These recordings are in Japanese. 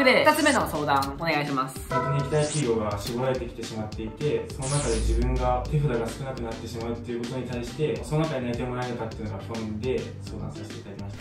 で2つ目の相談お願いします。 本当に行きたい企業が絞られてきてしまっていて、その中で自分が手札が少なくなってしまうっていうことに対して、その中に内定をもらえるかっていうのが本で相談させていただきました。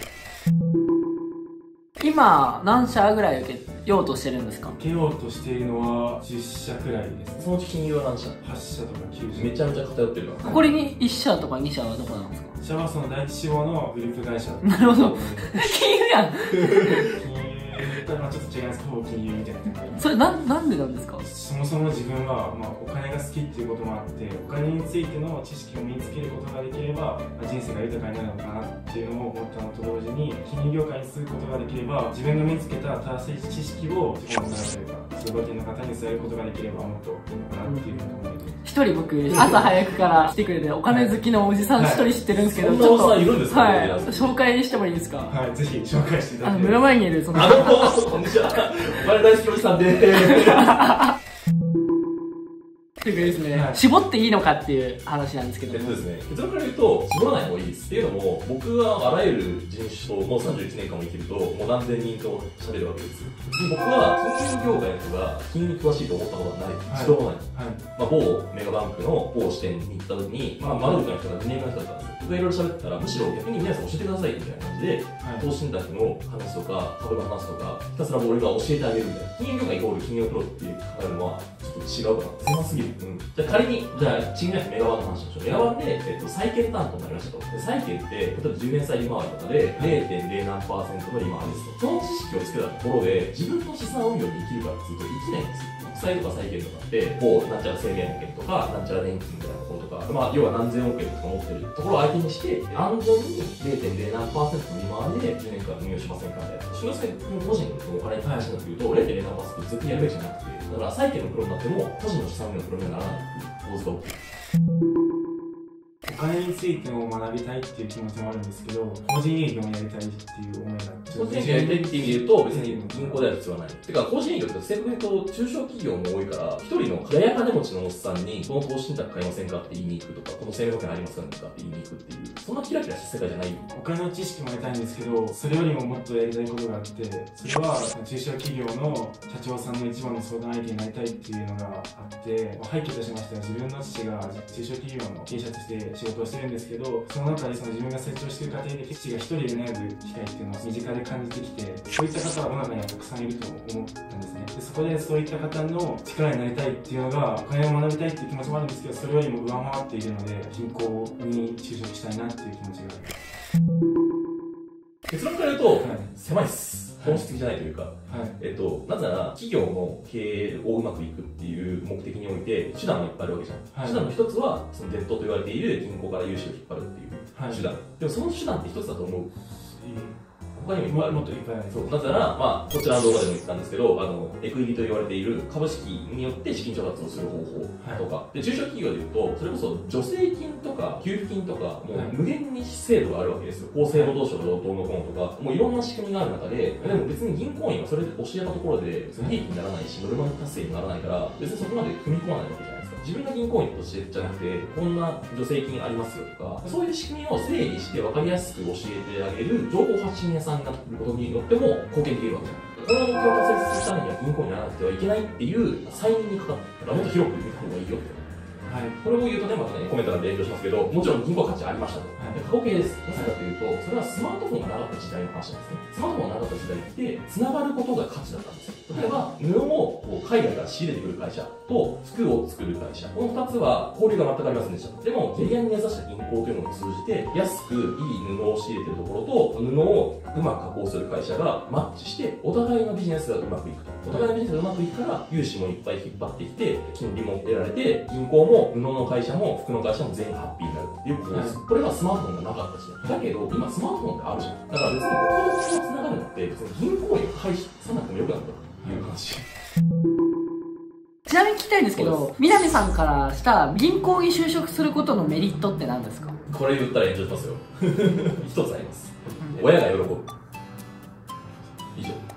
今何社ぐらい受けようとしてるんですか？ 受けようとしているのは10社くらいです。 そのうち金融は何社？ 8社とか9社。 めちゃめちゃ偏ってるな。 これに1社とか2社はどこなんですか？ 1社はその第一志望のグループ会社。 なるほど。金融やん。 金融とはちょっと違います。ほぼ金融みたいな。 それなんでなんですか？ そもそも自分は、お金が好きっていうこともあって、お金についての知識を身につけることができれば、人生が豊かになるのかなっていうのを思ったのと同時に、金融業界に就くことができれば、自分が身につけた正しい知識を自分の方というか、通話店の方に伝えることができればもっといいのかなっていうふうに思います。 一人僕、朝早くから来てくれて、お金好きのおじさん一人知ってるんですけど、ちょっと、はい、紹介してもいいですか？ はい、ぜひ紹介していただいて。 目の前にいる、その、 こんにちは。お金大好きおじさんでーす。 というかですね、絞っていいのかっていう話なんですけども。 ですね、結論から言うと、絞らない方がいいです。っていうのも、僕はあらゆる人種ともう31年間も生きると、もう何千人と喋るわけです。僕は金融業界の人が金融に詳しいと思ったことはない。一度もない。某メガバンクの某支店に行った時に、窓口の人が2年間の人だったんですよ。僕がいろいろ喋ってたら、むしろ逆に皆さん教えてくださいみたいな感じで、投資信託の話とか、株の話とか、ひたすら俺が教えてあげるみたいな。金融業界イコール金融プロっていう考えるのは、ちょっと違うかな。狭すぎる。じゃあ仮に、じゃあ、賃金メガワンの話をしましょう。メガワンで、債券担当になりましたと。で債券って、例えば10年債利回りとかで、0.0 何%の利回りですと。その知識をつけたところで、自分の資産運用に生きるかっていうと、生きないんですよ。国債とか債券とかって、なんちゃら生命保険とか、なんちゃら年金みたいなところとか、要は何千億円とか持ってるところを相手にして、安全に 0.0 何%の利回りで10年間運用しませんかみたいな。修正個人のお金に関してだというと、0.0 何%ずっとやるべきじゃなくて、だから債券のプロになっても、個人の資産運用のプロにはならない構図が起きる。 お金についても学びたいっていう気持ちもあるんですけど、個人営業もやりたいっていう思いがあって。 個人営業やりたいっていう意味で言うと、別に銀行である必要はない。てか、個人営業って正確に言うと、中小企業も多いから、一人のやや金持ちのおっさんに、この投資信託買いませんかって言いに行くとか、この生命保険ありますかって言いに行くっていう、そんなキラキラした世界じゃないよ。 お金の知識も得たいんですけど、それよりももっとやりたいことがあって、それは中小企業の社長さんの一番の相談相手になりたいっていうのがあって、背景としましては自分の父が中小企業の経営者として仕事をしてるんですけど、その中で自分が成長している過程で父が一人で悩む機会っていうのを身近で感じてきて、そういった方は世の中にはたくさんいると思ったんですね。でそこでそういった方の力になりたいっていうのが、お金を学びたいっていう気持ちもあるんですけど、それよりも上回っているので、銀行に就職したいなっていう気持ちがあります。 結論から言うと、狭いっす。本質的じゃないというか、なぜなら企業の経営をうまくいくっていう目的において手段がいっぱいあるわけじゃん。手段の一つはその伝統と言われている銀行から融資を引っ張るっていう手段。でもその手段って一つだと思う。他にもいっぱいある。もっといっぱいある。そう。なぜなら、こちらの動画でも言ってたんですけど、エクイリと言われている株式によって資金調達をする方法とか、で、中小企業で言うと、それこそ助成金とか給付金とか、もう無限に制度があるわけですよ。厚生労働省のどうのこうのとか、もういろんな仕組みがある中で、でも別に銀行員はそれで教えたところで、利益にならないし、ノルマ達成にならないから、別にそこまで踏み込まないわけじゃないですか。自分が銀行員としてじゃなくて、こんな助成金ありますよとか、そういう仕組みを整理して分かりやすく教えてあげる情報発信屋さんになることによっても貢献できるわけじゃん。この目標を達成するためには銀行にならなくてはいけないっていう催眠にかかったらもっと広く見た方がいいよって。これを言うとね、またね、コメント欄で炎上しますけど、もちろん銀行価値ありましたと。過去形です。なぜかというと、それはスマートフォンがなかった時代の話なんですね。スマートフォンがなかった時代って、繋がることが価値だったんですよ。例えば、布を海外から仕入れてくる会社と、服を作る会社。この2つは交流が全くありませんでした。でも、エリアに根ざした銀行というのを通じて、安くいい布を仕入れてるところと、布をうまく加工する会社がマッチして、お互いのビジネスがうまくいくと。お互いのビジネスがうまくいくから、融資もいっぱい引っ張ってきて、金利も得られて、銀行も布の会社も服の会社も全員ハッピーになるっていうことです。これはスマートフォンがなかったし、だけど、今スマートフォンってあるじゃん。だから別にここを繋がるのって、別に銀行員返さなくてもよくなるという話。 ちなみに聞きたいんですけど、南さんからした銀行に就職することのメリットって何ですか？ これ言ったら炎上しますよ。一つあります。親が喜ぶ。以上。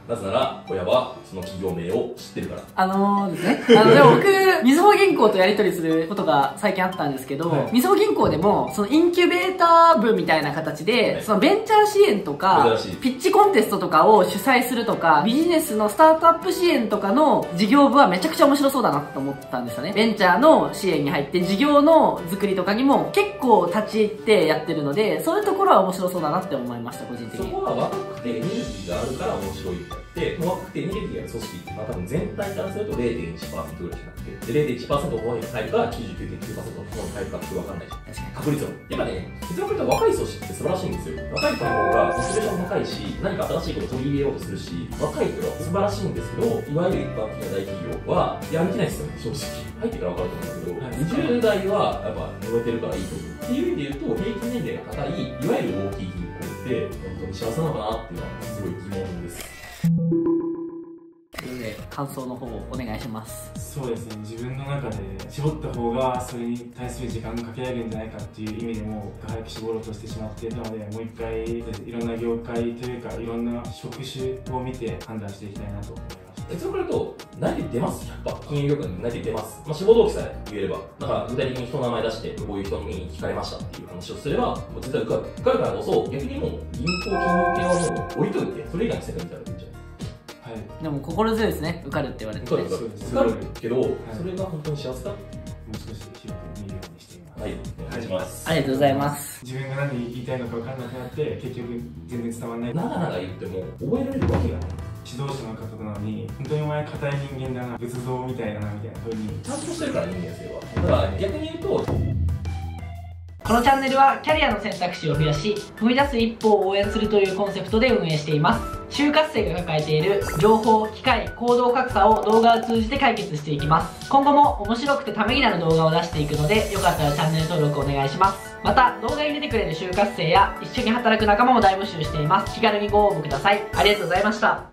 なぜなら、親はその企業名を知ってるから。 ですね。でも僕、みずほ銀行とやり取りすることが最近あったんですけど、みずほ銀行でも、そのインキュベーター部みたいな形で、そのベンチャー支援とか、ピッチコンテストとかを主催するとか、ビジネスのスタートアップ支援とかの事業部はめちゃくちゃ面白そうだなと思ったんですよね。ベンチャーの支援に入って、事業の作りとかにも結構立ち入ってやってるので、そういうところは面白そうだなって思いました、個人的に。 そこは若くてエネルギーがあるから面白いって。若くてエネルギーがある組織っていうのは多分全体からすると 0.1% ぐらいしかなくて、で 0.1% の方に入るか 99.9% の方に入るかって分かんないじゃん。確率は。やっぱね、結論から言うと若い組織って素晴らしいんですよ。若い人の方がモチベーション高いし、何か新しいことを取り入れようとするし、若い人は素晴らしいんですけど、いわゆる一般的な大企業はやる気ないですよね、正直。入ってから分かると思うんだけど、20代はやっぱ燃えてるからいいと思う。っていう意味で言うと、平均年齢が高い、いわゆる大きい銀行って本当に幸せなのかなっていうのはすごい疑問です。 というので感想の方をお願いします。 そうですね、自分の中で絞った方がそれに対する時間がかけられるんじゃないかっていう意味でも早く絞ろうとしてしまっていたので、もう一回いろんな業界というかいろんな職種を見て判断していきたいなと思います。 結論から言うと、内定出ます、100%。金融業界に内定出ます。志望動機さえ言えれば、だから具体的に人の名前出して、こういう人に聞かれましたっていう話をすれば、もう絶対受かる。受かるからこそ、逆にもう銀行、金融系はもう置いといて、それ以外の世界見たらいいんじゃない。 でも心強いですね、受かるって言われて。 受かるけど、それが本当に幸せかっていう。 もう少し広く見るようにしています。 はい、お願いします。 ありがとうございます。 自分が何言いたいのか分からなくなって、結局全然伝わらない。 長々言っても覚えられるわけがない。 指導者の方なのに、本当にお前硬い人間だな、仏像みたいだなみたいな風に。 ちゃんとしてるから人間性は。だから逆に言うと、 このチャンネルはキャリアの選択肢を増やし、踏み出す一歩を応援するというコンセプトで運営しています。就活生が抱えている情報、機会、行動格差を動画を通じて解決していきます。今後も面白くてためになる動画を出していくので、よかったらチャンネル登録お願いします。また、動画に出てくれる就活生や一緒に働く仲間も大募集しています。気軽にご応募ください。ありがとうございました。